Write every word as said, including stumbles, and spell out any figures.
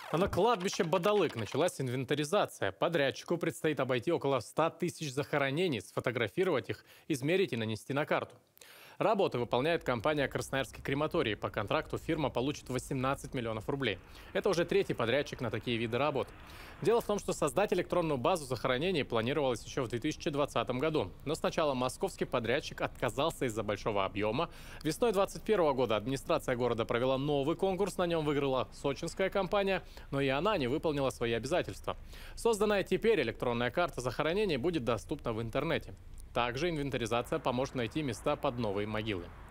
А на кладбище Бадалык началась инвентаризация. Подрядчику предстоит обойти около ста тысяч захоронений, сфотографировать их, измерить и нанести на карту. Работы выполняет компания «Красноярский крематорий». По контракту фирма получит восемнадцать миллионов рублей. Это уже третий подрядчик на такие виды работ. Дело в том, что создать электронную базу захоронений планировалось еще в две тысячи двадцатом году. Но сначала московский подрядчик отказался из-за большого объема. Весной две тысячи двадцать первого года администрация города провела новый конкурс. На нем выиграла сочинская компания, но и она не выполнила свои обязательства. Созданная теперь электронная карта захоронений будет доступна в интернете. Также инвентаризация поможет найти места под новые могилы.